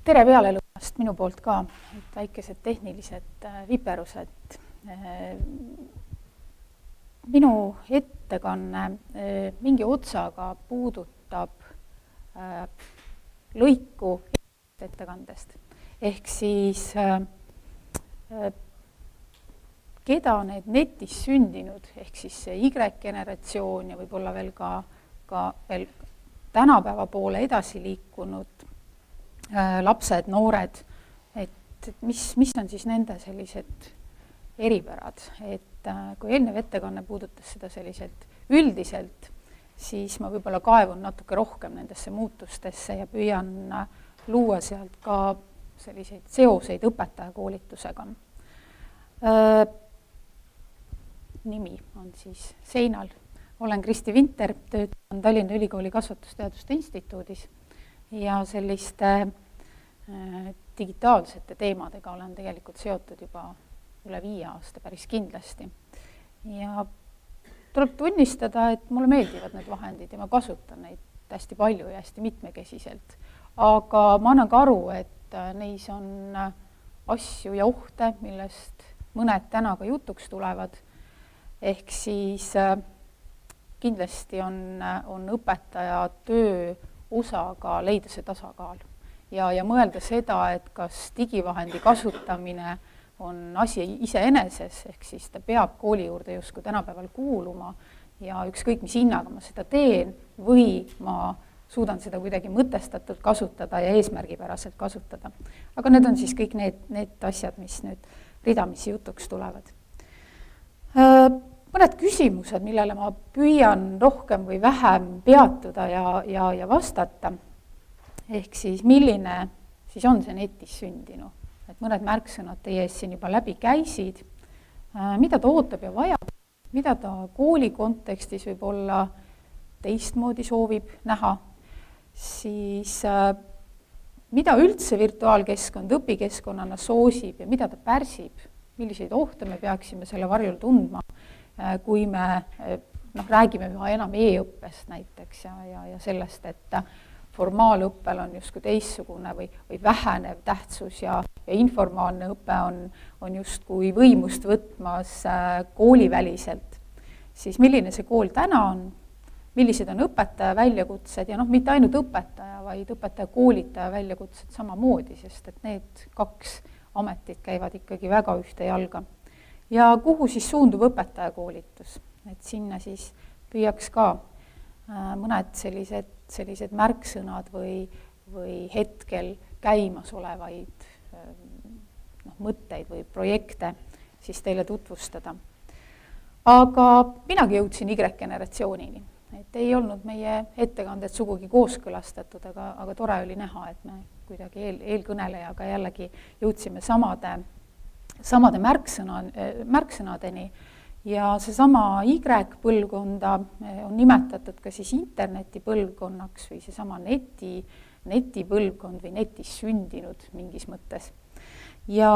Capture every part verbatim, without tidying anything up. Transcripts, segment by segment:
Tere pealelõunast minu poolt ka, et väikesed tehnilised viperused. Minu ettekanne mingi otsaga puudutab lõiku ettekandest. Ehk siis, keda need netis sündinud, ehk siis see Y-generatsioon ja võib-olla veel ka, ka veel tänapäeva poole edasi liikunud lapsed, noored, et mis, mis on siis nende sellised eripärad. Et kui eelnev ettekanne puudutas seda selliselt üldiselt, siis ma võib-olla kaevun natuke rohkem nendesse muutustesse ja püüan luua sealt ka selliseid seoseid õpetajakoolitusega. Nimi on siis seinal. Olen Kristi Vinter, töötan Tallinna Ülikooli Kasvatusteaduste Instituudis ja selliste digitaalsete teemadega olen tegelikult seotud juba üle viie aasta päris kindlasti. Ja tuleb tunnistada, et mulle meeldivad need vahendid ja ma kasutan neid hästi palju ja hästi mitmekesiselt. Aga ma annan ka aru, et neis on asju ja ohte, millest mõned täna ka jutuks tulevad. Ehk siis kindlasti on, on õpetaja töö osaga leida see tasakaal. Ja, ja mõelda seda, et kas digivahendi kasutamine on asi iseeneses, ehk siis ta peab kooli juurde justkui tänapäeval kuuluma ja ükskõik mis hinnaga ma seda teen või ma suudan seda kuidagi mõtestatult kasutada ja eesmärgipäraselt kasutada. Aga need on siis kõik need, need asjad, mis nüüd ridamisi jutuks tulevad. Mõned küsimused, millele ma püüan rohkem või vähem peatuda ja, ja, ja vastata. Ehk siis milline siis on see netis sündinu. Et mõned märksõnad teie ees siin juba läbi käisid, mida ta ootab ja vajab, mida ta kooli kontekstis võib olla teistmoodi soovib näha, siis mida üldse virtuaalkeskkond õpikeskkonnana soosib ja mida ta pärsib, milliseid ohte me peaksime selle varjul tundma, kui me noh, räägime üha enam e-õppest näiteks ja, ja, ja sellest, et formaalõppel on justkui teissugune või, või vähenev tähtsus ja, ja informaalne õpe on, on justkui võimust võtmas kooliväliselt. Siis milline see kool täna on, millised on õpetaja väljakutsed ja noh, mitte ainult õpetaja, vaid õpetaja koolitaja väljakutsed samamoodi, sest et need kaks ametit käivad ikkagi väga ühte jalga. Ja kuhu siis suundub õpetaja koolitus? Et sinna siis püüaks ka mõned sellised, sellised märksõnad või, või hetkel käimasolevaid noh, mõtteid või projekte siis teile tutvustada. Aga minagi jõudsin Y-generatsioonini. Et ei olnud meie ettekanded sugugi kooskõlastatud, aga, aga tore oli näha, et me kuidagi eel, eelkõnelejaga jällegi jõudsime samade, samade märksõna, märksõnadeni. Ja see sama Y-põlvkonda on nimetatud ka siis internetipõlvkonnaks või see sama neti, netipõlvkond või netis sündinud mingis mõttes. Ja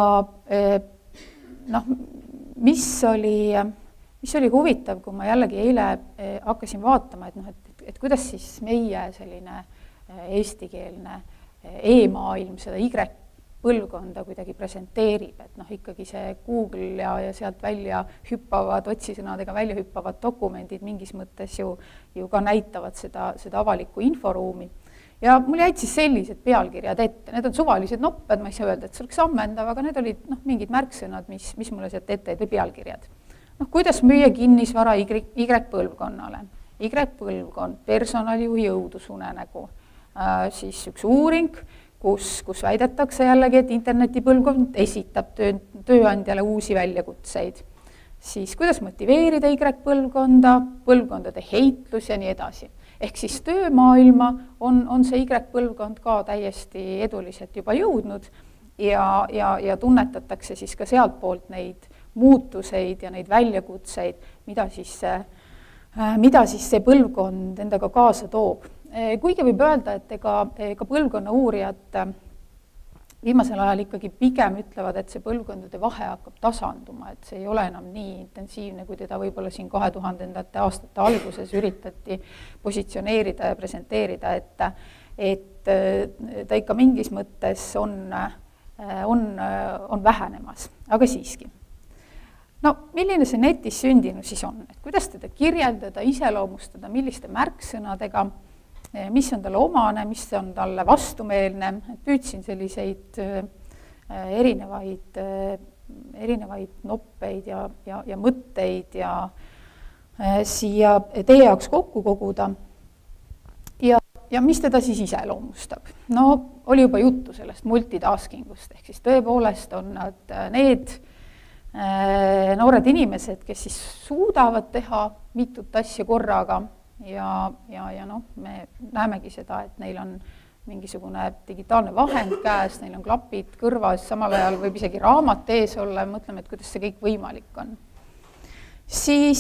noh, mis oli, mis oli huvitav, kui ma jällegi eile hakkasin vaatama, et, noh, et, et kuidas siis meie selline eestikeelne e-maailm seda Y põlvkonda kuidagi presenteerib, et noh, ikkagi see Google ja, ja sealt välja hüppavad, otsisõnadega välja hüppavad dokumendid mingis mõttes ju, ju ka näitavad seda, seda avalikku inforuumi. Ja mul jäid siis sellised pealkirjad ette, need on suvalised nopped, ma ei saa öelda, et see oleks ammendav, aga need olid noh, mingid märksõnad, mis, mis mulle sealt ette või pealkirjad. Noh, kuidas müüa kinnisvara Y-põlvkonnale? Y-põlvkond, personalijuhi jõudusunenägu, äh, siis üks uuring, Kus, kus väidetakse jällegi, et internetipõlvkond esitab töö, tööandjale uusi väljakutseid. Siis kuidas motiveerida Y-põlvkonda, põlvkondade heitlus ja nii edasi. Ehk siis töömaailma on, on see Y-põlvkond ka täiesti eduliselt juba jõudnud ja, ja, ja tunnetatakse siis ka sealt poolt neid muutuseid ja neid väljakutseid, mida siis, mida siis see põlvkond endaga kaasa toob. Kuigi võib öelda, et ega, ega põlvkonna uurijad viimasel ajal ikkagi pigem ütlevad, et see põlvkondade vahe hakkab tasanduma, et see ei ole enam nii intensiivne, kui teda võib-olla siin kahe tuhandendate aastate alguses üritati positsioneerida ja presenteerida, et, et ta ikka mingis mõttes on, on, on vähenemas, aga siiski. No milline see netis sündinu siis on? Et kuidas teda kirjeldada, iseloomustada, milliste märksõnadega, mis on talle omane, mis on talle vastumeelne, et püüdsin selliseid erinevaid, erinevaid noppeid ja, ja, ja mõtteid ja siia teie jaoks kokku koguda. Ja, ja mis teda siis iseloomustab? No oli juba juttu sellest multitaskingust, ehk siis tõepoolest on nad need noored inimesed, kes siis suudavad teha mitut asja korraga ja, ja, ja noh, me näemegi seda, et neil on mingisugune digitaalne vahend käes, neil on klapid kõrvas, samal ajal võib isegi raamat ees olla ja mõtleme, et kuidas see kõik võimalik on. Siis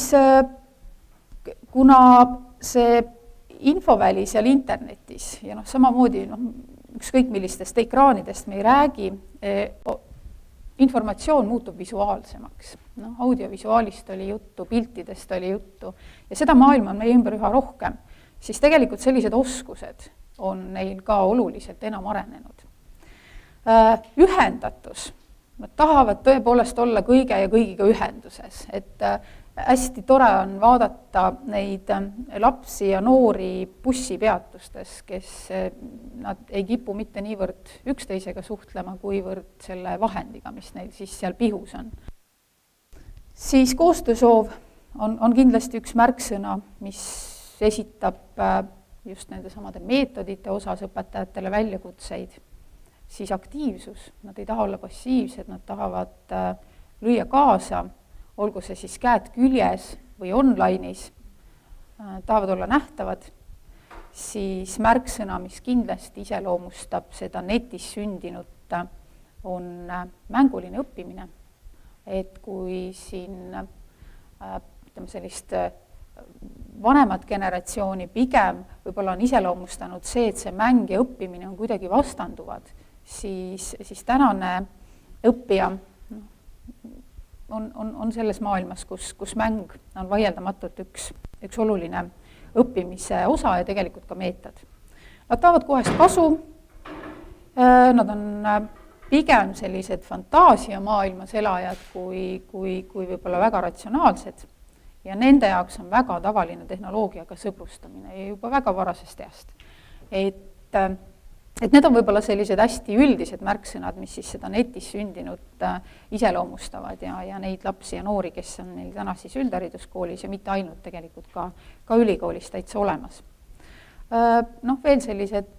kuna see infoväli seal internetis ja noh, samamoodi noh, ükskõik millistest ekraanidest me ei räägi, informatsioon muutub visuaalsemaks. No, audiovisuaalist oli juttu, piltidest oli juttu ja seda maailma on meie ümber üha rohkem, siis tegelikult sellised oskused on neil ka oluliselt enam arenenud. Ühendatus. Nad tahavad tõepoolest olla kõige ja kõigiga ühenduses, et hästi tore on vaadata neid lapsi ja noori bussipeatustes, kes nad ei kipu mitte niivõrd üksteisega suhtlema, kuivõrd selle vahendiga, mis neil siis seal pihus on. Siis koostöösoov on, on kindlasti üks märksõna, mis esitab just nende samade meetodite osas õpetajatele väljakutseid. Siis aktiivsus, nad ei taha olla passiivsed, nad tahavad lüüa kaasa, olgu see siis käed küljes või online'is, tahavad olla nähtavad, siis märksõna, mis kindlasti iseloomustab seda netis sündinut, on mänguline õppimine. Et kui siin ütleme, sellist vanemat generatsiooni pigem võib-olla on iseloomustanud see, et see mäng ja õppimine on kuidagi vastanduvad, siis, siis tänane õppija On, on, on selles maailmas, kus, kus mäng on vaieldamatult üks, üks oluline õppimise osa ja tegelikult ka meetod. Nad tahavad kohest kasu, nad on pigem sellised fantaasiamaailmas elajad kui, kui, kui võib-olla väga ratsionaalsed ja nende jaoks on väga tavaline tehnoloogiaga sõbrustamine ja juba väga varasest east. Et Et need on võib-olla sellised hästi üldised märksõnad, mis siis seda netis sündinut iseloomustavad ja, ja neid lapsi ja noori, kes on neil täna siis üldhariduskoolis ja mitte ainult tegelikult ka, ka ülikoolis täitsa olemas. Noh, veel sellised,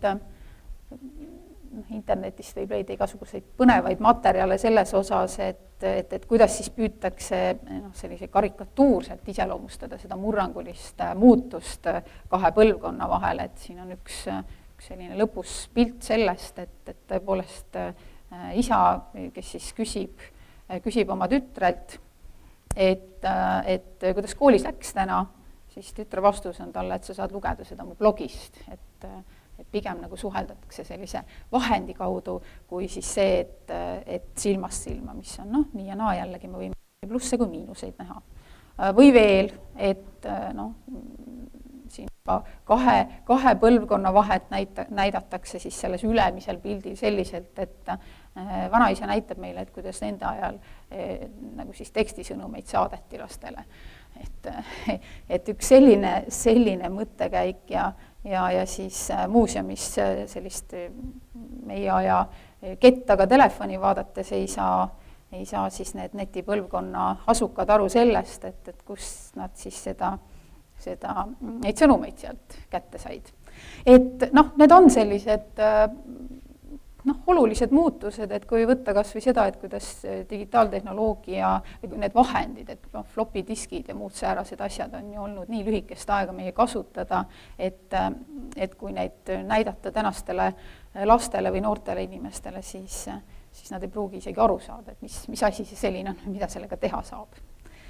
internetist võib leida igasuguseid põnevaid materjale selles osas, et, et, et kuidas siis püütakse noh, sellise karikatuurselt iseloomustada seda murrangulist muutust kahe põlvkonna vahel, et siin on üks selline lõpus pilt sellest, et, et tõepoolest äh, isa, kes siis küsib, äh, küsib oma tütrelt, et, äh, et kuidas koolis läks täna, siis tütre vastus on talle, et sa saad lugeda seda mu blogist, et, et pigem nagu suheldatakse sellise vahendi kaudu, kui siis see, et, et silmast silma, mis on noh, nii ja naa jällegi me võime plusse kui miinuseid näha. Või veel, et noh, siin kahe, kahe põlvkonna vahet näita, näidatakse siis selles ülemisel pildil selliselt, et vanaisa näitab meile, et kuidas nende ajal nagu siis tekstisõnumeid saadeti lastele. Et, et üks selline, selline mõttekäik ja, ja, ja siis muuseumis sellist meie aja kettaga telefoni vaadates ei saa, ei saa siis need netipõlvkonna asukad aru sellest, et, et kus nad siis seda seda, neid sõnumeid sealt kätte said. Et noh, need on sellised noh, olulised muutused, et kui võtta kas või seda, et kuidas digitaaltehnoloogia, need vahendid, et noh, floppy diskid ja muud säärased asjad on ju olnud nii lühikest aega meie kasutada, et, et kui neid näidata tänastele lastele või noortele inimestele, siis, siis nad ei pruugi isegi aru saada, et mis, mis asi see selline on, mida sellega teha saab.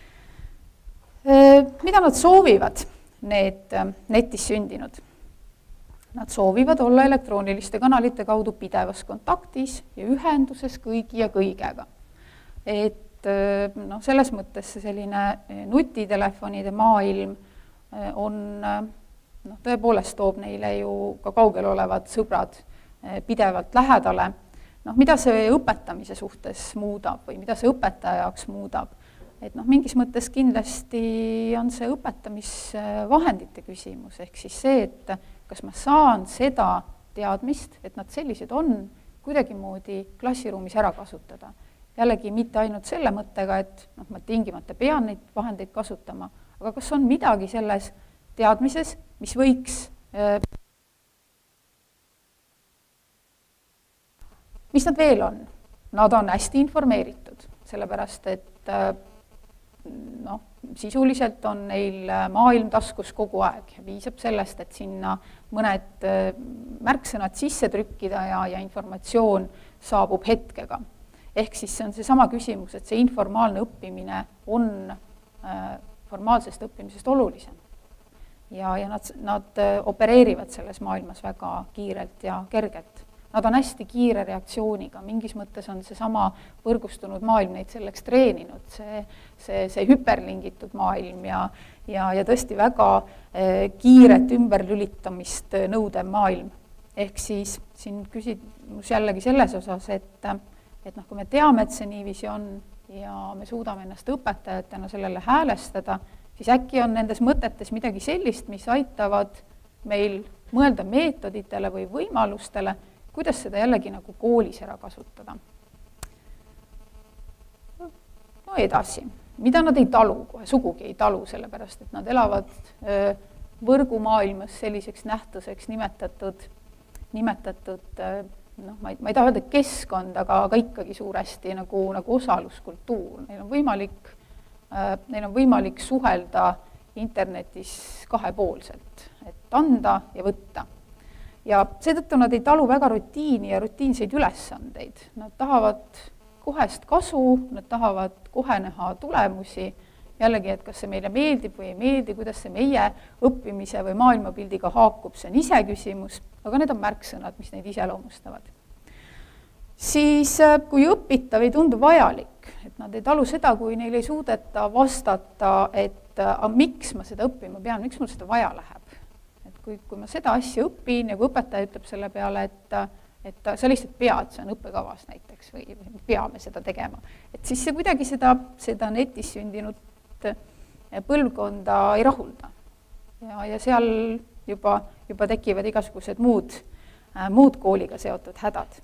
Mida nad soovivad, need netis sündinud? Nad soovivad olla elektrooniliste kanalite kaudu pidevas kontaktis ja ühenduses kõigi ja kõigega. Et noh, selles mõttes selline nutitelefonide maailm on noh, tõepoolest toob neile ju ka kaugel olevad sõbrad pidevalt lähedale. Noh, mida see õpetamise suhtes muudab või mida see õpetaja jaoks muudab? Et noh, mingis mõttes kindlasti on see õpetamisvahendite küsimus, ehk siis see, et kas ma saan seda teadmist, et nad sellised on, kuidagimoodi klassiruumis ära kasutada. Jällegi mitte ainult selle mõttega, et noh, ma tingimata pean neid vahendeid kasutama, aga kas on midagi selles teadmises, mis võiks, mis nad veel on? Nad on hästi informeeritud, sellepärast et noh, sisuliselt on neil maailm taskus kogu aeg ja piisab sellest, et sinna mõned märksõnad sisse trükkida ja, ja informatsioon saabub hetkega. Ehk siis see on see sama küsimus, et see informaalne õppimine on formaalsest õppimisest olulisem. Ja, ja nad, nad opereerivad selles maailmas väga kiirelt ja kergelt. Nad on hästi kiire reaktsiooniga, mingis mõttes on see sama võrgustunud maailm neid selleks treeninud, see, see, see hüperlingitud maailm ja, ja, ja tõesti väga eh, kiiret ümberlülitamist nõudev maailm. Ehk siis siin küsimus jällegi selles osas, et, et noh, kui me teame, et see niiviisi on ja me suudame ennast õpetajatena sellele häälestada, siis äkki on nendes mõtetes midagi sellist, mis aitavad meil mõelda meetoditele või võimalustele, kuidas seda jällegi nagu koolis ära kasutada. No edasi, mida nad ei talu, kohe sugugi ei talu, sellepärast, et nad elavad võrgumaailmas selliseks nähtuseks nimetatud, nimetatud noh, ma ei, ma ei taha öelda keskkond, aga, aga ikkagi suuresti nagu, nagu osaluskultuur. Neil on võimalik, neil on võimalik suhelda internetis kahepoolselt, et anda ja võtta. Ja seetõttu nad ei talu väga rutiini ja rutiinseid ülesandeid. Nad tahavad kohest kasu, nad tahavad kohe näha tulemusi. Jällegi, et kas see meile meeldib või ei meeldi, kuidas see meie õppimise või maailmapildiga haakub, see on ise küsimus, aga need on märksõnad, mis neid iseloomustavad. Siis kui õpitav ei tundu vajalik, et nad ei talu seda, kui neil ei suudeta vastata, et a, miks ma seda õppima pean, miks mul seda vaja läheb. Kui, kui ma seda asja õpin ja kui õpetaja ütleb selle peale, et, et sa lihtsalt pead, see on õppekavas näiteks või peame seda tegema. Et siis see kuidagi seda, seda netis sündinud põlvkonda ei rahulda. Ja, ja seal juba, juba tekivad igasugused muud, muud kooliga seotud hädad.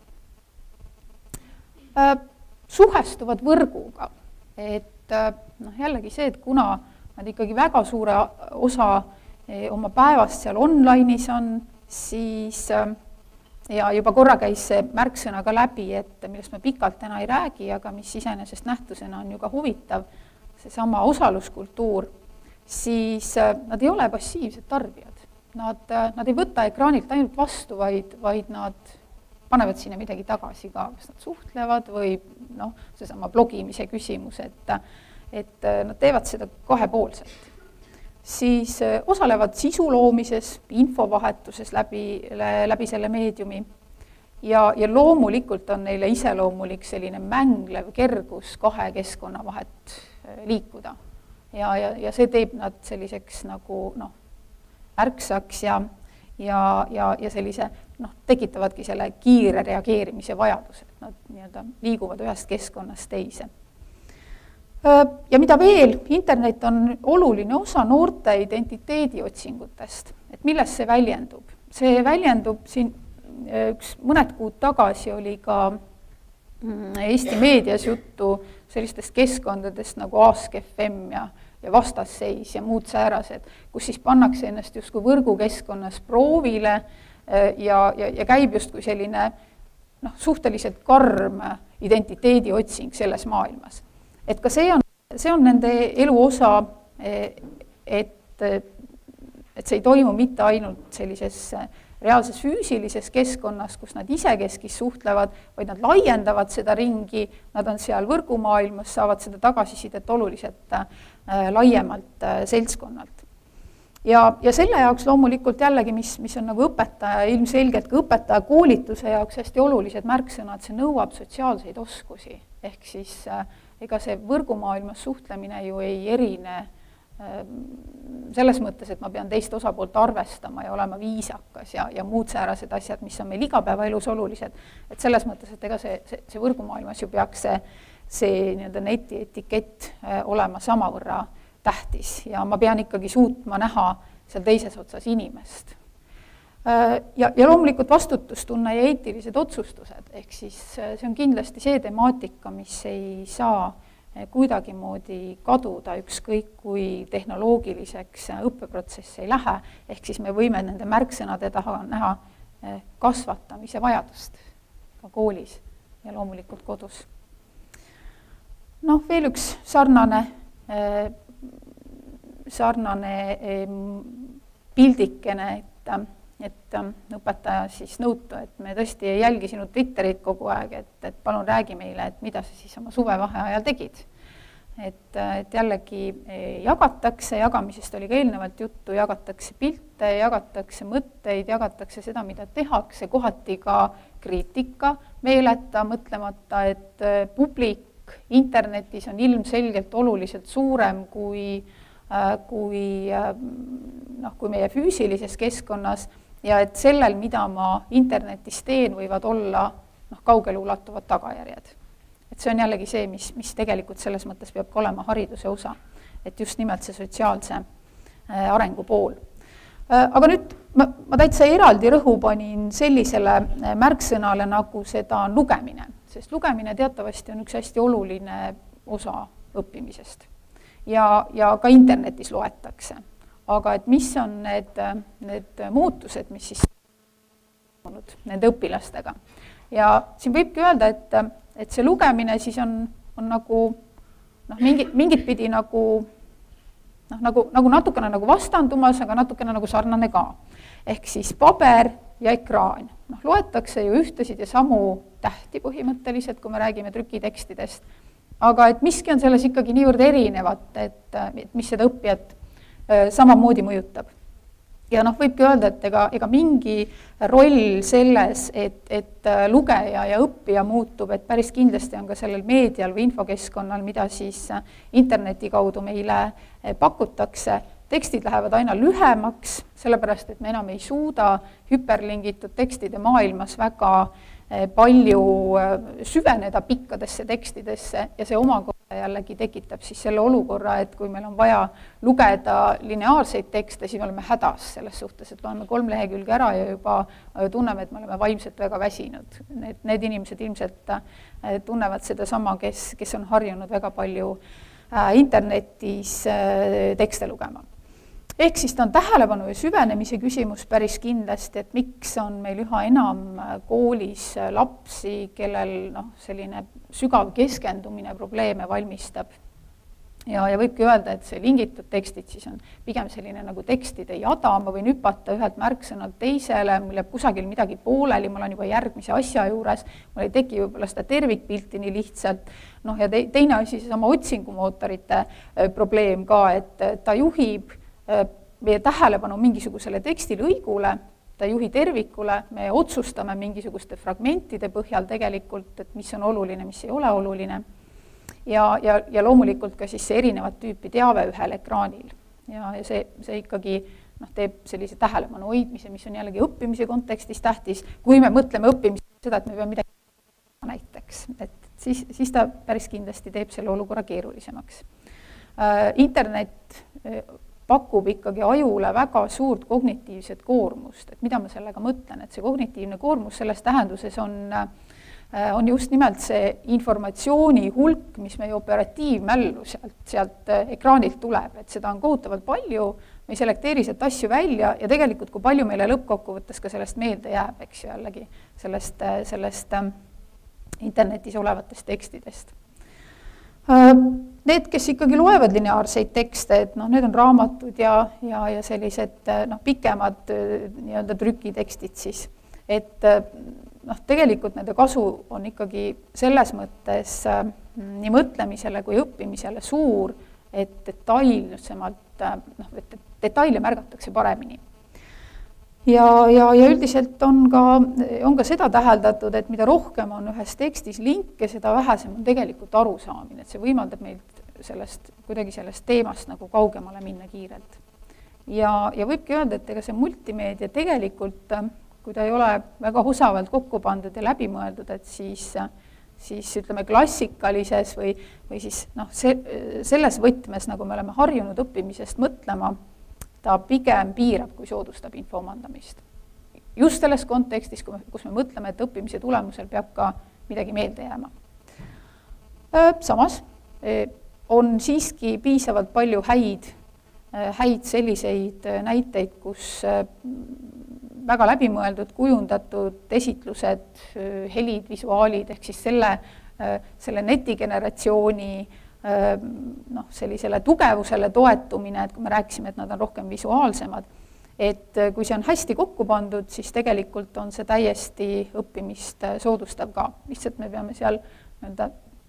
Suhestuvad võrguga. Et noh, jällegi see, et kuna nad ikkagi väga suure osa oma päevast seal online'is on, siis ja juba korra käis see märksõna ka läbi, et millest me pikalt täna ei räägi, aga mis iseenesest nähtusena on ju ka huvitav, seesama osaluskultuur, siis nad ei ole passiivsed tarbijad. Nad, nad ei võta ekraanilt ainult vastu, vaid, vaid nad panevad sinna midagi tagasi ka, kas nad suhtlevad või noh, seesama blogimise küsimus, et, et nad teevad seda kahepoolselt. Siis osalevad sisu loomises, infovahetuses läbi, läbi selle meediumi ja, ja loomulikult on neile iseloomulik selline mänglev kergus kahe keskkonna vahet liikuda. Ja, ja, ja see teeb nad selliseks nagu noh, ärksaks ja, ja, ja, ja sellise, noh, tekitavadki selle kiire reageerimise vajaduse, et nad nii-öelda liiguvad ühest keskkonnast teise. Ja mida veel, internet on oluline osa noorte identiteediotsingutest, et milles see väljendub. See väljendub siin üks mõned kuud tagasi oli ka Eesti meedias juttu sellistest keskkondadest nagu Ask F M ja, ja vastasseis ja muud säärased, kus siis pannakse ennast justkui võrgukeskkonnas proovile ja, ja, ja käib justkui selline noh, suhteliselt karm identiteediotsing selles maailmas. Et ka see on, see on nende elu osa, et, et see ei toimu mitte ainult sellises reaalses füüsilises keskkonnas, kus nad isekeskis suhtlevad, vaid nad laiendavad seda ringi, nad on seal võrgumaailmas, saavad seda tagasisidet oluliselt laiemalt seltskonnalt. Ja, ja selle jaoks loomulikult jällegi, mis, mis on nagu õpetaja, ilmselgelt ka õpetaja koolituse jaoks hästi olulised märksõnad, see nõuab sotsiaalseid oskusi, ehk siis ega see võrgumaailmas suhtlemine ju ei erine selles mõttes, et ma pean teist osapoolt arvestama ja olema viisakas ja, ja muud säärased asjad, mis on meil igapäevaelus olulised. Et selles mõttes, et ega see, see, see võrgumaailmas ju peaks see, see nii-öelda neti etikett olema samavõrra tähtis ja ma pean ikkagi suutma näha seal teises otsas inimest. Ja, ja loomulikult vastutustunne ja eetilised otsustused, ehk siis see on kindlasti see temaatika, mis ei saa kuidagimoodi kaduda, ükskõik kui tehnoloogiliseks õppeprotsess ei lähe, ehk siis me võime nende märksõnade taha näha kasvatamise vajadust ka koolis ja loomulikult kodus. Noh, veel üks sarnane, sarnane pildikene, et, et õpetaja siis nõutu, et me tõesti ei jälgi sinu Twitterit kogu aeg, et, et palun räägi meile, et mida sa siis oma suvevaheajal tegid. Et, et jällegi jagatakse, jagamisest oli ka eelnevalt juttu, jagatakse pilte, jagatakse mõtteid, jagatakse seda, mida tehakse, kohati ka kriitika meeleta, mõtlemata, et publik internetis on ilmselgelt oluliselt suurem kui, kui, noh, kui meie füüsilises keskkonnas ja et sellel, mida ma internetis teen, võivad olla noh, kaugele ulatuvad tagajärjed. Et see on jällegi see, mis, mis tegelikult selles mõttes peab ka olema hariduse osa, et just nimelt see sotsiaalse arengu pool. Aga nüüd ma, ma täitsa eraldi rõhu panin sellisele märksõnale, nagu seda on lugemine, sest lugemine teatavasti on üks hästi oluline osa õppimisest ja, ja ka internetis loetakse. Aga et mis on need, need muutused, mis siis on nende õpilastega. Ja siin võibki öelda, et, et see lugemine siis on, on nagu noh, mingi, mingit pidi nagu, noh, nagu, nagu natukene nagu vastandumas, aga natukene nagu sarnane ka. Ehk siis paber ja ekraan. Noh, loetakse ju ühtesid ja samu tähti põhimõtteliselt, kui me räägime trükitekstidest. Aga et miski on selles ikkagi niivõrd erinevat, et, et mis seda õppijat samamoodi mõjutab. Ja noh, võibki öelda, et ega, ega mingi roll selles, et, et lugeja ja õppija muutub, et päris kindlasti on ka sellel meedial või infokeskkonnal, mida siis interneti kaudu meile pakutakse. Tekstid lähevad aina lühemaks, sellepärast, et me enam ei suuda hüperlingitud tekstide maailmas väga palju süveneda pikkadesse tekstidesse ja see omakorda jällegi tekitab siis selle olukorra, et kui meil on vaja lugeda lineaarseid tekste, siis me oleme hädas selles suhtes, et loeme kolm lehekülge ära ja juba tunneme, et me oleme vaimselt väga väsinud. Need, need inimesed ilmselt tunnevad seda sama, kes, kes on harjunud väga palju internetis tekste lugema. Ehk siis ta on tähelepanu ja süvenemise küsimus päris kindlasti, et miks on meil üha enam koolis lapsi, kellel noh, selline sügav keskendumine probleeme valmistab. Ja, ja võibki öelda, et see lingitud tekstid siis on pigem selline nagu tekstide jada, ma võin hüpata ühelt märksõnalt teisele, mul jääb kusagil midagi pooleli, ma olen juba järgmise asja juures, mul ei teki võib-olla seda tervikpilti nii lihtsalt. Noh, ja teine asi, see sama otsingumootorite probleem ka, et ta juhib meie tähelepanu mingisugusele tekstilõigule, ta juhi tervikule, me otsustame mingisuguste fragmentide põhjal tegelikult, et mis on oluline, mis ei ole oluline. Ja, ja, ja loomulikult ka siis see erinevat tüüpi teave ühel ekraanil. Ja, ja see, see ikkagi noh, teeb sellise tähelepanu hoidmise, mis on jällegi õppimise kontekstis tähtis. Kui me mõtleme õppimise seda, et me peame midagi näiteks, et siis, siis ta päris kindlasti teeb selle olukorra keerulisemaks. Internet pakub ikkagi ajule väga suurt kognitiivset koormust, et mida ma sellega mõtlen, et see kognitiivne koormus selles tähenduses on, on just nimelt see informatsiooni hulk, mis meie operatiivmällu sealt, sealt ekraanilt tuleb, et seda on kohutavalt palju, me ei selekteeri sealt asju välja ja tegelikult kui palju meile lõppkokkuvõttes ka sellest meelde jääb, eks jällegi sellest, sellest internetis olevatest tekstidest. Need, kes ikkagi loevad lineaarseid tekste, et noh, need on raamatud ja, ja, ja sellised noh, pikemad nii-öelda trükitekstid siis. Et noh, tegelikult nende kasu on ikkagi selles mõttes nii mõtlemisele kui õppimisele suur, et detailsemalt, noh, et detaile märgatakse paremini. Ja, ja, ja üldiselt on ka, on ka seda täheldatud, et mida rohkem on ühes tekstis linke, seda vähesem on tegelikult arusaamine, et see võimaldab meil õnnestu sellest, kuidagi sellest teemast nagu kaugemale minna kiirelt. Ja, ja võibki öelda, et ega see multimeedia tegelikult, kui ta ei ole väga osavalt kokku pandud ja läbi mõeldud, et siis, siis ütleme klassikalises või, või siis noh, see, selles võtmes, nagu me oleme harjunud õppimisest mõtlema, ta pigem piirab, kui soodustab info omandamist. Just selles kontekstis, kus me mõtleme, et õppimise tulemusel peab ka midagi meelde jääma. Samas on siiski piisavalt palju häid, häid selliseid näiteid, kus väga läbimõeldud, kujundatud esitlused, helid, visuaalid, ehk siis selle, selle netigeneratsiooni noh, sellisele tugevusele toetumine, et kui me rääkisime, et nad on rohkem visuaalsemad, et kui see on hästi kokku pandud, siis tegelikult on see täiesti õppimist soodustav ka. Lihtsalt me peame seal nii-öelda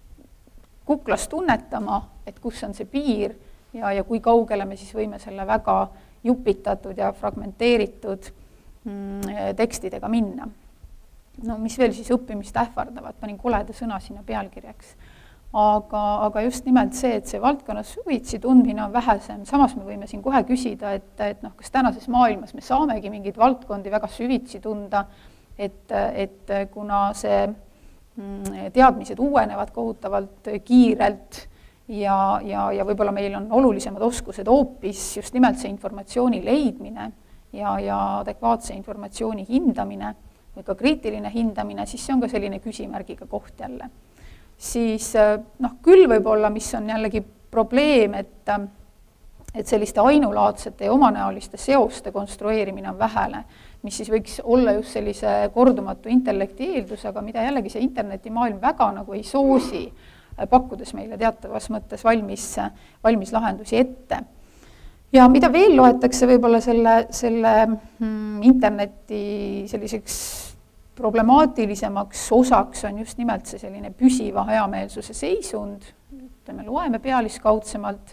kuklas tunnetama, et kus on see piir ja, ja kui kaugele me siis võime selle väga jupitatud ja fragmenteeritud mm, tekstidega minna. No mis veel siis õppimist ähvardavad, panin koleda sõna sinna pealkirjaks. Aga, aga just nimelt see, et see valdkonnas süvitsi tundmine on vähesem. Samas me võime siin kohe küsida, et, et noh, kas tänases maailmas me saamegi mingeid valdkondi väga süvitsi tunda, et, et kuna see teadmised uuenevad kohutavalt kiirelt ja, ja, ja võib-olla meil on olulisemad oskused hoopis just nimelt see informatsiooni leidmine ja, ja adekvaatse informatsiooni hindamine või ka kriitiline hindamine, siis see on ka selline küsimärgiga koht jälle. Siis noh, küll võib-olla, mis on jällegi probleem, et, et selliste ainulaadsete ja omanäoliste seoste konstrueerimine on vähene, mis siis võiks olla just sellise kordumatu intellekti eeldus, aga mida jällegi see internetimaailm väga nagu ei soosi, pakkudes meile teatavas mõttes valmis, valmis lahendusi ette. Ja mida veel loetakse võib-olla selle, selle mm, interneti selliseks problemaatilisemaks osaks on just nimelt see selline püsiva heameelsuse seisund, me loeme pealiskaudsemalt,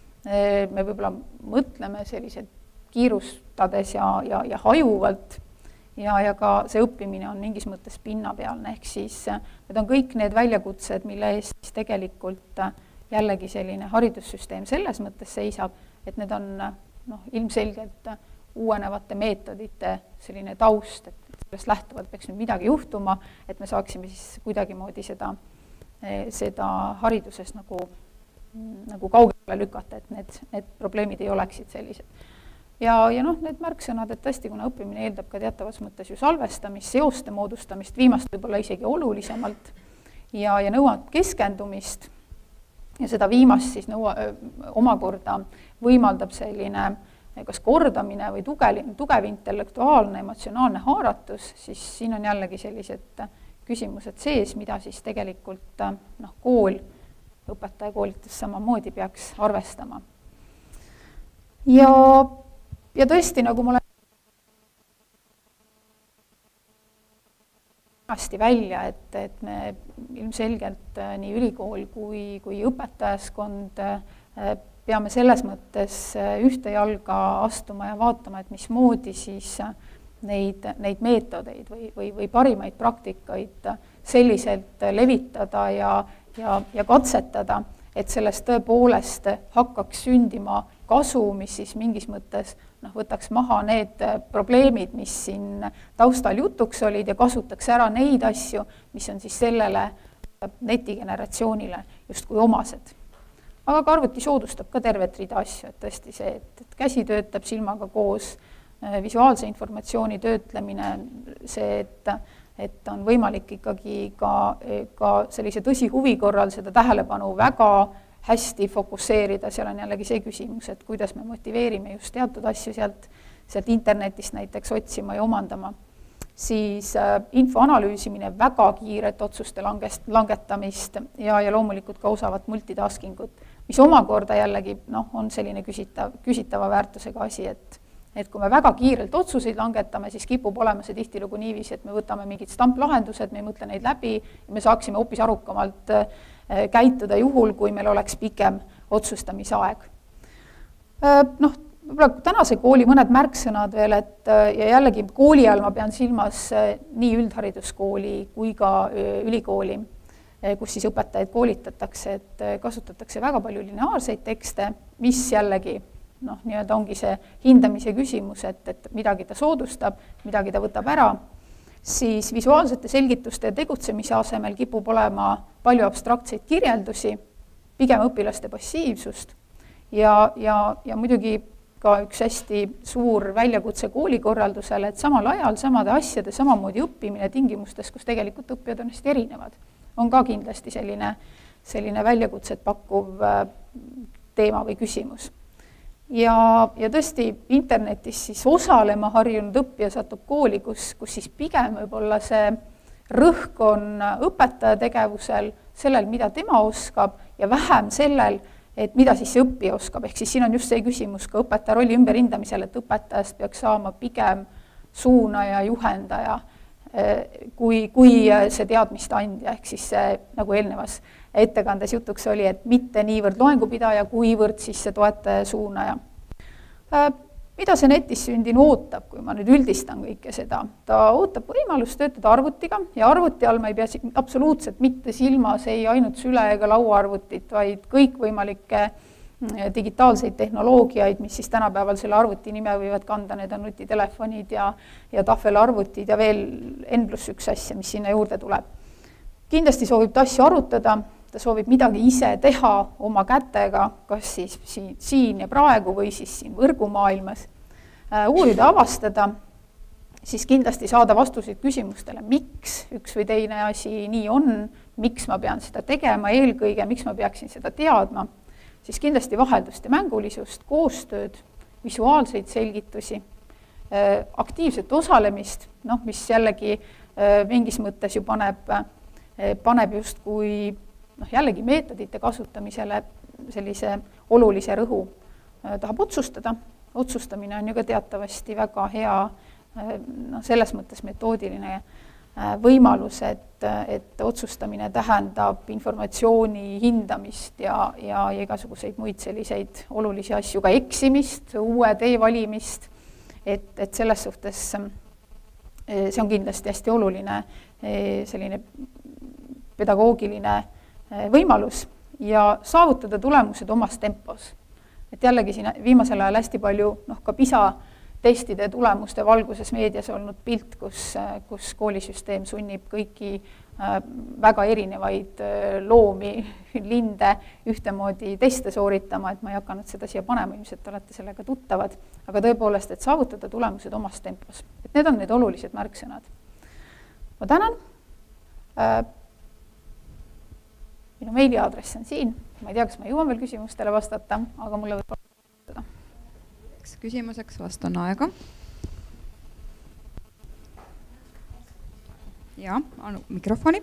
me võib-olla mõtleme sellised kiirustades ja, ja, ja hajuvalt ja, ja ka see õppimine on mingis mõttes pinnapealne, ehk siis need on kõik need väljakutsed, mille eest tegelikult jällegi selline haridussüsteem selles mõttes seisab, et need on noh, ilmselgelt uuenevate meetodite selline taust, et sellest lähtuvalt peaks nüüd midagi juhtuma, et me saaksime siis kuidagimoodi seda, seda hariduses nagu, nagu kaugele lükata, et need, need probleemid ei oleksid sellised. Ja, ja noh, need märksõnad, et tõesti, kuna õppimine eeldab ka teatavas mõttes ju salvestamist, seoste moodustamist, viimast võib-olla isegi olulisemalt ja, ja nõuab keskendumist ja seda viimast siis nõua, omakorda võimaldab selline kas kordamine või tugev, tugev intellektuaalne, emotsionaalne haaratus, siis siin on jällegi sellised küsimused sees, mida siis tegelikult noh, kool, õpetaja koolitus samamoodi peaks arvestama. Ja, ja tõesti, nagu ma olen hästi välja, et, et me ilmselgelt nii ülikool kui, kui õpetajaskond peame selles mõttes ühte jalga astuma ja vaatama, et mismoodi siis neid, neid meetodeid või, või, või parimaid praktikaid selliselt levitada ja, ja, ja katsetada, et sellest tõepoolest hakkaks sündima kasu, mis siis mingis mõttes noh, võtaks maha need probleemid, mis siin taustal jutuks olid ja kasutaks ära neid asju, mis on siis sellele netigeneratsioonile justkui omased. Aga ka arvuti soodustab ka tervet rida asju, et tõesti see, et, et käsi töötab silmaga koos, visuaalse informatsiooni töötlemine, see, et, et on võimalik ikkagi ka, ka sellise tõsi huvi korral seda tähelepanu väga hästi fokusseerida, seal on jällegi see küsimus, et kuidas me motiveerime just teatud asju sealt, sealt internetist näiteks otsima ja omandama. Siis info analüüsimine, väga kiiret otsuste langest, langetamist ja, ja loomulikult ka osavat multitaskingut, mis omakorda jällegi noh, on selline küsitav, küsitava väärtusega asi, et, et kui me väga kiirelt otsuseid langetame, siis kipub olema see tihtilugu niiviisi, et me võtame mingid stamplahendused, me ei mõtle neid läbi ja me saaksime hoopis arukamalt käituda juhul, kui meil oleks pikem otsustamisaeg. Noh, võib-olla tänase kooli mõned märksõnad veel, et ja jällegi kooli all ma pean silmas nii üldhariduskooli kui ka ülikooli. kus siis õpetajaid koolitatakse, et kasutatakse väga palju lineaarseid tekste, mis jällegi noh, nii-öelda ongi see hindamise küsimus, et, et midagi ta soodustab, midagi ta võtab ära, siis visuaalsete selgituste ja tegutsemise asemel kipub olema palju abstraktseid kirjeldusi, pigem õpilaste passiivsust ja, ja, ja muidugi ka üks hästi suur väljakutse koolikorraldusele, et samal ajal samade asjade samamoodi õppimine tingimustes, kus tegelikult õppijad on hästi erinevad, on ka kindlasti selline, selline väljakutset pakkuv teema või küsimus. Ja, ja tõesti internetis siis osalema harjunud õppija satub kooli, kus, kus siis pigem võib-olla see rõhk on õpetaja tegevusel, sellel, mida tema oskab ja vähem sellel, et mida siis see õppija oskab. Ehk siis siin on just see küsimus ka õpetaja rolli ümberhindamisel, et õpetajast peaks saama pigem suunaja, juhendaja, kui, kui see teadmiste andja. Ehk siis see, nagu eelnevas ettekandes jutuks oli, et mitte niivõrd loengupidaja, kuivõrd siis see toetaja suunaja. Mida see netis sündinu ootab, kui ma nüüd üldistan kõike seda? Ta ootab võimalust töötada arvutiga ja arvuti all ma ei pea absoluutselt mitte silmas ei ainult süle ega lauaarvutit, vaid kõikvõimalikke digitaalseid tehnoloogiaid, mis siis tänapäeval selle arvuti nime võivad kanda, need on nutitelefonid ja, ja tahvelarvutid ja veel N pluss üks asja, mis sinna juurde tuleb. Kindlasti soovib ta asju arutada, ta soovib midagi ise teha oma kätega, kas siis siin, siin ja praegu või siis siin võrgumaailmas, uurida, avastada, siis kindlasti saada vastuseid küsimustele, miks üks või teine asi nii on, miks ma pean seda tegema eelkõige, miks ma peaksin seda teadma, siis kindlasti vaheldust ja mängulisust, koostööd, visuaalseid selgitusi, aktiivset osalemist, noh, mis jällegi mingis mõttes ju paneb, paneb just kui noh, jällegi meetodite kasutamisele sellise olulise rõhu. Tahab otsustada, otsustamine on ju ka teatavasti väga hea noh, selles mõttes metoodiline võimalus, et, et otsustamine tähendab informatsiooni hindamist ja, ja igasuguseid muid selliseid olulisi asju, ka eksimist, uue tee valimist, et, et selles suhtes see on kindlasti hästi oluline selline pedagoogiline võimalus ja saavutada tulemused omas tempos. Et jällegi siin viimasel ajal hästi palju noh, ka PISA testide tulemuste valguses meedias olnud pilt, kus, kus koolisüsteem sunnib kõiki väga erinevaid loomi, linde ühtemoodi teste sooritama, et ma ei hakanud seda siia panema, ilmselt olete sellega tuttavad, aga tõepoolest, et saavutada tulemused omas tempos. Et need on need olulised märksõnad. Ma tänan. Minu meiliaadress on siin. Ma ei tea, kas ma jõuan veel küsimustele vastata, aga mulle võib vastata. Küsimuseks vastan aega. Ja, anu mikrofoni.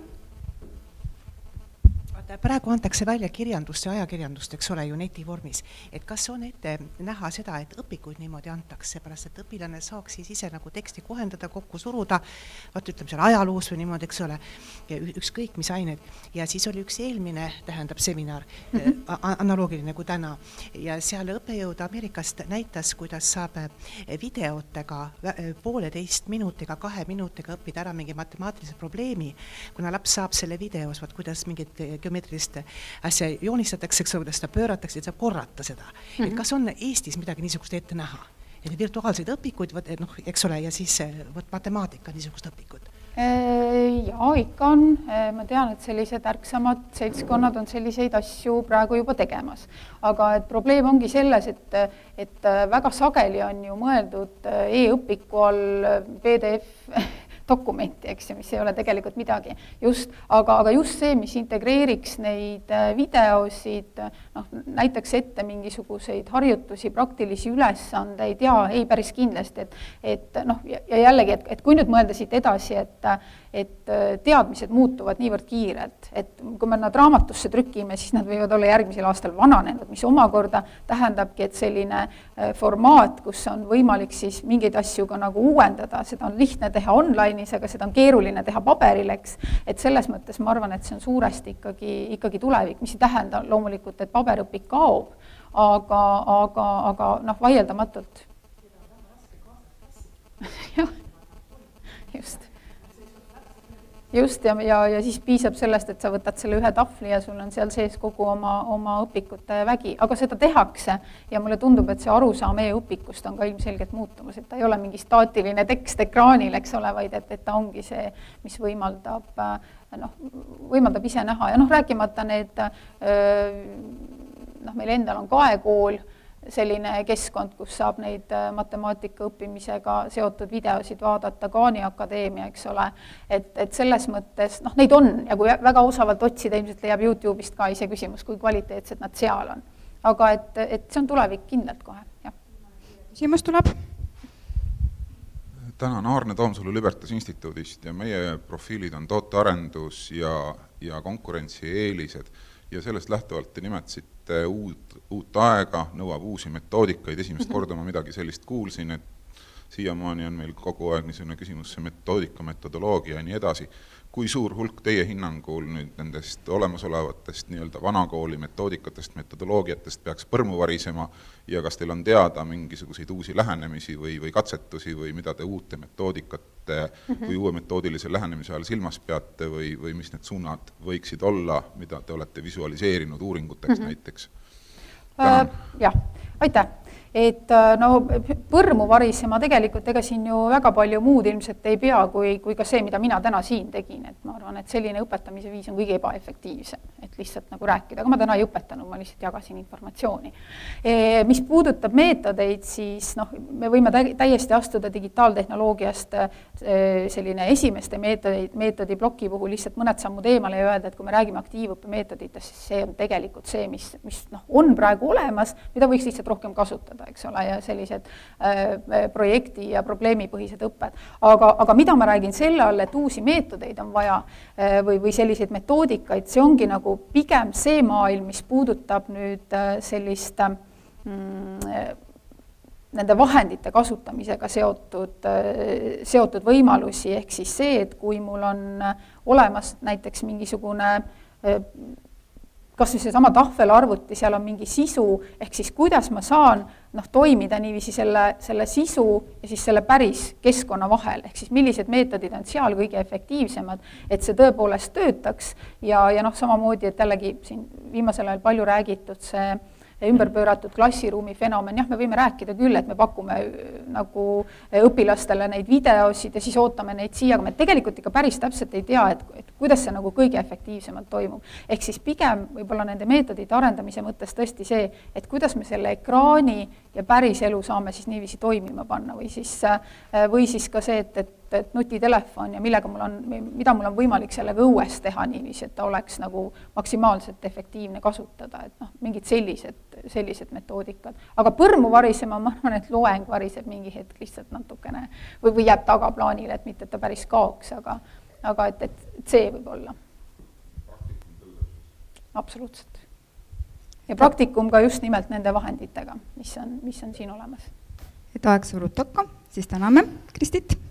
Praegu antakse välja kirjandust ja ajakirjandust, eks ole, ju netivormis. Et kas on ette näha seda, et õpikuid niimoodi antakse, pärast et õpilane saaks siis ise nagu teksti kohendada, kokku suruda, vaat ütleme seal ajaloos või niimoodi, eks ole, ükskõik mis ained. Ja siis oli üks eelmine, tähendab seminar, mm-hmm. analoogiline kui täna. Ja seal õppejõud Ameerikast näitas, kuidas saab videotega pooleteist minutiga, kahe minutiga õppida ära mingi matemaatilise probleemi, kuna laps saab selle videos, vaat kuidas mingid geomeetrilist asja joonistatakse, eks ole, kuidas seda pööratakse, et saab korrata seda. Mm-hmm. Et kas on Eestis midagi niisugust ette näha? Et virtuaalseid õpikuid, noh, eks ole, ja siis võt matemaatika niisugust õpikud? Jaa, ikka on. Ma tean, et sellised ärksamad seltskonnad on selliseid asju praegu juba tegemas. Aga et probleem ongi selles, et, et väga sageli on ju mõeldud e-õpiku all P D F dokumenti, eks, mis ei ole tegelikult midagi. Just, aga, aga just see, mis integreeriks neid videosid, noh, näiteks ette mingisuguseid harjutusi, praktilisi ülesandeid, ja ei päris kindlasti, et, et noh, ja jällegi, et, et kui nüüd mõelda siit edasi, et, et teadmised muutuvad niivõrd kiired, et kui me nad raamatusse trükime, siis nad võivad olla järgmisel aastal vananenud, mis omakorda tähendabki, et selline formaat, kus on võimalik siis mingeid asju ka nagu uuendada, seda on lihtne teha online, aga seda on keeruline teha paberil, eks. Et selles mõttes ma arvan, et see on suuresti ikkagi, ikkagi tulevik, mis ei tähenda loomulikult, et paberõpik kaob, aga, aga, aga noh, vaieldamatult. Just. just, ja, ja, ja siis piisab sellest, et sa võtad selle ühe tahvli ja sul on seal sees kogu oma, oma õpikute vägi, aga seda tehakse ja mulle tundub, et see arusaam e-õpikust on ka ilmselgelt muutumas, et ta ei ole mingi staatiline tekst ekraanil, eks ole, vaid et, et ta ongi see, mis võimaldab, noh, võimaldab ise näha ja noh, rääkimata need, noh, meil endal on Kaekool, selline keskkond, kus saab neid matemaatika õppimisega seotud videosid vaadata, Kaani Akadeemia, eks ole, et, et selles mõttes, noh, neid on ja kui väga osavalt otsida, ilmselt leiab YouTube'ist ka ise küsimus, kui kvaliteetsed nad seal on. Aga et, et see on tulevik kindlalt kohe, jah. Küsimus tuleb. Tänan Aarne Toomsalu Libertas Instituudist ja meie profiilid on tootearendus ja, ja konkurentsi eelised ja sellest lähtuvalt te nimetasite uut, uut aega, nõuab uusi metoodikaid, esimest korda ma midagi sellist kuulsin, et siiamaani on meil kogu aeg niisugune küsimus see metoodika, metodoloogia ja nii edasi. Kui suur hulk teie hinnangul nüüd nendest olemasolevatest nii-öelda vanakooli metoodikatest, metodoloogiatest peaks põrmu varisema ja kas teil on teada mingisuguseid uusi lähenemisi või, või katsetusi või mida te uute metoodikate mm-hmm. või uue metoodilise lähenemise all silmas peate või, või mis need suunad võiksid olla, mida te olete visualiseerinud uuringuteks mm-hmm. näiteks? Äh, jah, aitäh. Et no põrmu varisema tegelikult ega siin ju väga palju muud ilmselt ei pea kui, kui ka see, mida mina täna siin tegin. Et ma arvan, et selline õpetamise viis on kõige ebaefektiivsem, et lihtsalt nagu rääkida. Aga ma täna ei õpetanud, ma lihtsalt jagasin informatsiooni. E, mis puudutab meetodeid, siis noh, me võime täiesti astuda digitaaltehnoloogiast selline esimeste meetodi, meetodi ploki puhul lihtsalt mõned sammud eemale ja öelda, et kui me räägime aktiivõppe meetoditest, siis see on tegelikult see, mis, mis noh, on praegu olemas, mida võiks lihtsalt rohkem kasutada. Eks ole, ja sellised äh, projekti- ja probleemipõhised õpped. Aga, aga mida ma räägin selle all, et uusi meetodeid on vaja äh, või, või selliseid metoodikaid, see ongi nagu pigem see maailm, mis puudutab nüüd äh, sellist mm, nende vahendite kasutamisega seotud, äh, seotud võimalusi, ehk siis see, et kui mul on olemas näiteks mingisugune äh, kas või see sama tahvelarvuti, seal on mingi sisu, ehk siis kuidas ma saan noh, toimida niiviisi selle, selle sisu ja siis selle päris keskkonna vahel, ehk siis millised meetodid on seal kõige efektiivsemad, et see tõepoolest töötaks ja, ja noh, samamoodi, et jällegi siin viimasel ajal palju räägitud see ümberpööratud klassiruumi fenomen, jah, me võime rääkida küll, et me pakume nagu õpilastele neid videosid ja siis ootame neid siia, aga me tegelikult ikka päris täpselt ei tea, et, et kuidas see nagu kõige efektiivsemalt toimub. Ehk siis pigem võib-olla nende meetodite arendamise mõttes tõesti see, et kuidas me selle ekraani ja päris elu saame siis niiviisi toimima panna või siis, või siis ka see, et, et et nutitelefon ja millega mul on, mida mul on võimalik sellega õues teha niiviisi, et ta oleks nagu maksimaalselt efektiivne kasutada, et noh, mingid sellised, sellised metoodikad. Aga põrmu varisema, ma arvan, et loeng variseb mingi hetk lihtsalt natukene või, või jääb tagaplaanile, et mitte, et ta päris kaoks, aga, aga et, et see võib olla. Absoluutselt. Ja praktikum ka just nimelt nende vahenditega, mis on, mis on siin olemas. Et aeg surub tokka, siis täname Kristit.